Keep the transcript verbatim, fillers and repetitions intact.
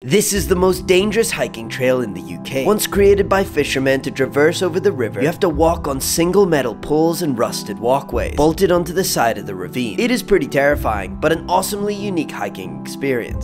This is the most dangerous hiking trail in the U K. Once created by fishermen to traverse over the river, you have to walk on single metal poles and rusted walkways, bolted onto the side of the ravine. It is pretty terrifying, but an awesomely unique hiking experience.